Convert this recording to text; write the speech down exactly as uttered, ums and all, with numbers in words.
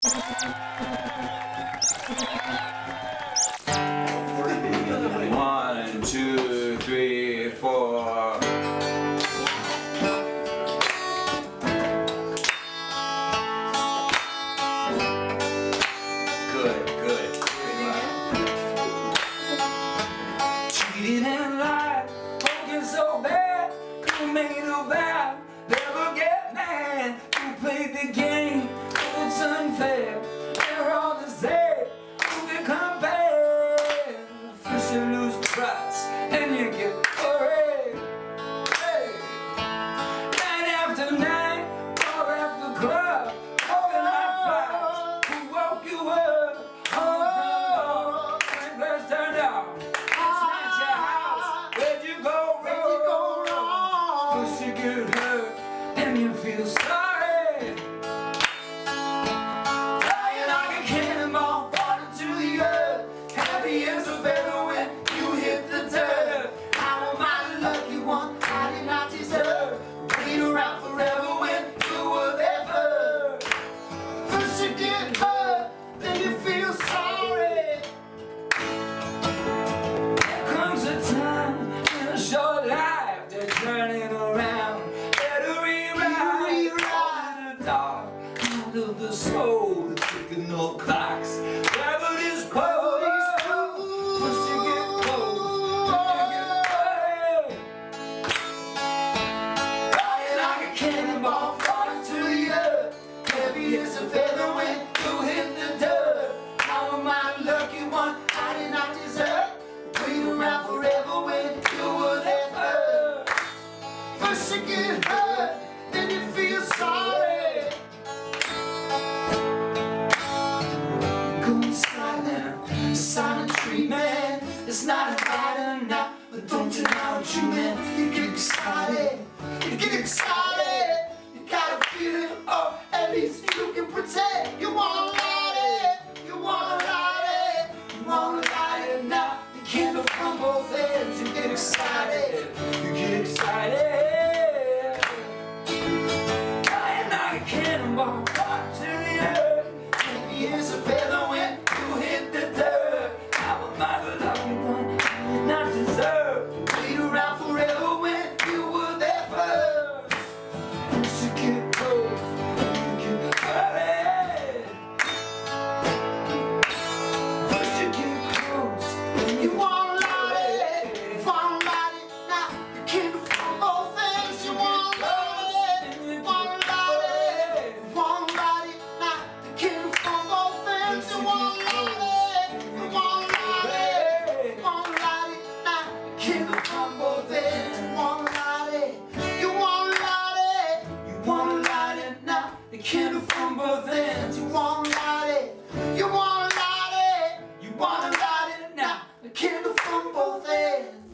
One, two, three, four. Good, good. Cheating and lying, broken so bad, who made a vow, never get mad, who played the game, it's unfair, they're all the same, who can compare, first you lose trust, then you get worried, hey, night after night, bar after club, walking like flies, who woke you up, oh, when blessed turned out. You get hurt and you feel sorry. Flying like a cannonball, falling to the earth. Happy as a feather when you hit the dirt. How am I the lucky one? I did not deserve. Wait around forever when you were there first. First you get hurt, then you feel sorry. There comes a time in a short life they're turning around. Out of the soul, the ticking of clocks. Gravity's close. First you get close, then you get away. Flying like a cannonball, falling to the earth. Heavy as a feather when you hit the dirt. How am I the lucky one? I did not deserve. Wait around forever when you were there first. First you get hurt, then you feel sorry. Silent treatment, it's not a matter now, but don't you know what you meant? You get excited, you get excited, you got a feeling, oh, at least you can pretend. You wanna light it, you wanna light it, you wanna light it now. The candle from both ends, you get excited, you get excited. Flying like a cannonball, fly to the earth. Heavy as a feather when you hit the dirt. Am I the lucky one I did not deserve? Wait around forever when you were there first. Once you get close, you get hurry. Once you get close, you won't light it. You won't light it now. You can't from both ends. You won't light it. You won't light it. You won't light it now. You can't from both ends. You won't light it. You won't. From both ends, you wanna light it, you wanna light it, you wanna light it now. The candle from both ends, you wanna light it, you wanna light it, you wanna light it now. The candle from both ends.